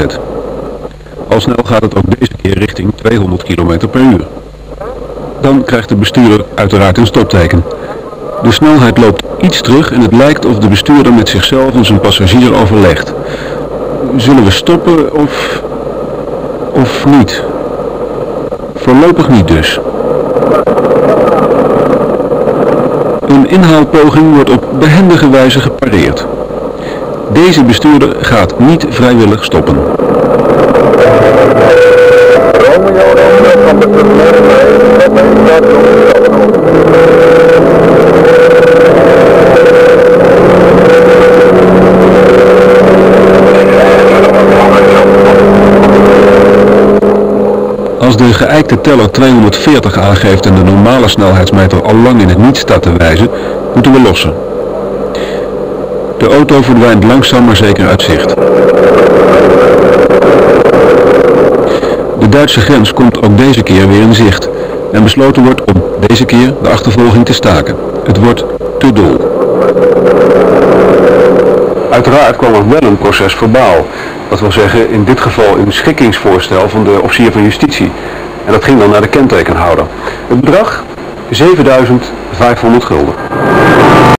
gezet. Al snel gaat het ook deze keer richting 200 km per uur. Dan krijgt de bestuurder uiteraard een stopteken. De snelheid loopt iets terug en het lijkt of de bestuurder met zichzelf en zijn passagier overlegt. Zullen we stoppen of niet? Voorlopig niet dus. Een inhaalpoging wordt op behendige wijze gepareerd. Deze bestuurder gaat niet vrijwillig stoppen. Als de geëikte teller 240 aangeeft en de normale snelheidsmeter al lang in het niet staat te wijzen, moeten we lossen. De auto verdwijnt langzaam maar zeker uit zicht. De Duitse grens komt ook deze keer weer in zicht en besloten wordt om deze keer de achtervolging te staken. Het wordt te dol. Uiteraard kwam er wel een proces verbaal. Dat wil zeggen, in dit geval een schikkingsvoorstel van de officier van justitie. En dat ging dan naar de kentekenhouder. Het bedrag 7.500 gulden.